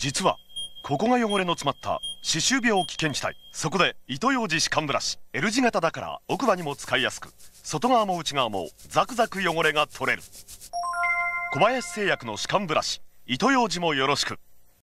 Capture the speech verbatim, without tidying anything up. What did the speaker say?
実はここが汚れの詰まった歯周病危険地帯。そこで糸ようじ歯間ブラシ L 字型だから奥歯にも使いやすく、外側も内側もザクザク汚れが取れる。小林製薬の歯間ブラシ糸ようじもよろしく。